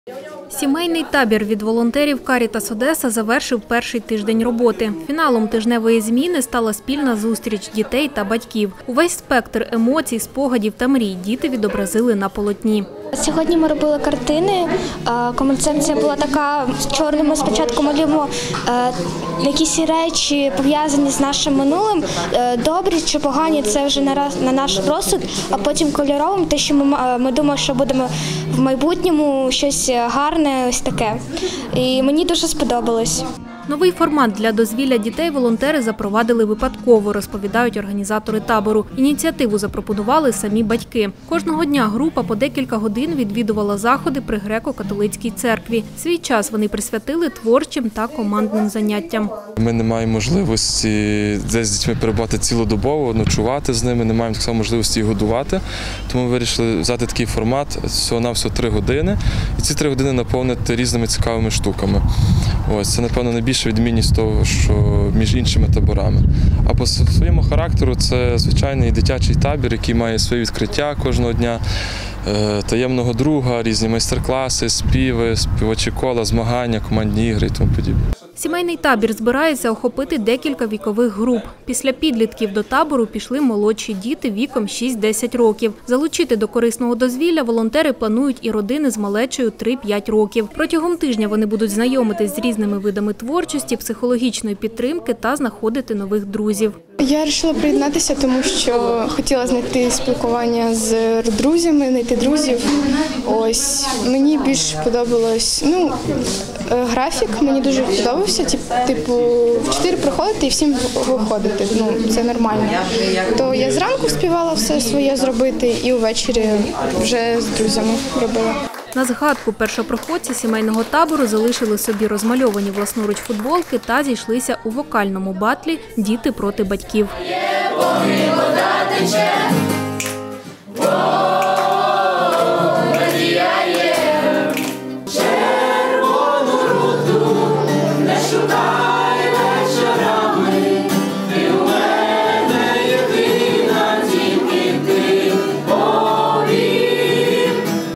Сімейний табір від волонтерів «Карітас Одеса» завершив перший тиждень роботи. Фіналом тижневої зміни стала спільна зустріч дітей та батьків. Увесь спектр емоцій, спогадів та мрій діти відобразили на полотні. Сьогодні ми робили картини. Концепція була така, чорним ми спочатку малюємо якісь речі, пов'язані з нашим минулим. Добрі чи погані – це вже на наш розсуд, а потім кольоровим, те, що ми думаємо, що будемо в майбутньому щось гарне, ось таке. І мені дуже сподобалось. Новий формат для дозвілля дітей волонтери запровадили випадково, розповідають організатори табору. Ініціативу запропонували самі батьки. Кожного дня група по декілька годин відвідувала заходи при греко-католицькій церкві. Свій час вони присвятили творчим та командним заняттям. Ми не маємо можливості десь з дітьми перебувати цілодобово, ночувати з ними, не маємо так само можливості їх годувати. Тому ми вирішили взяти такий формат, всього-навсього 3 години. І ці 3 години наповнити різними цікавими штуками. Ось, це, напевно, найбільша відмінність того, що між іншими таборами. А по своєму характеру це звичайний дитячий табір, який має своє відкриття кожного дня, таємного друга, різні майстер-класи, співи, співочі кола, змагання, командні ігри і тому подібне. Сімейний табір збирається охопити декілька вікових груп. Після підлітків до табору пішли молодші діти віком 6-10 років. Залучити до корисного дозвілля волонтери планують і родини з малечою 3-5 років. Протягом тижня вони будуть знайомитись з різними видами творчості, психологічної підтримки та знаходити нових друзів. Я вирішила приєднатися, тому що хотіла знайти спілкування з друзями, знайти друзів. Ось, мені більш подобалось, графік мені дуже подобався, типу, в 4 приходити і всім виходити, це нормально. То я зранку співала все своє зробити і увечері вже з друзями робила. На згадку першопроходці сімейного табору залишили собі розмальовані власноруч футболки та зійшлися у вокальному батлі «Діти проти батьків».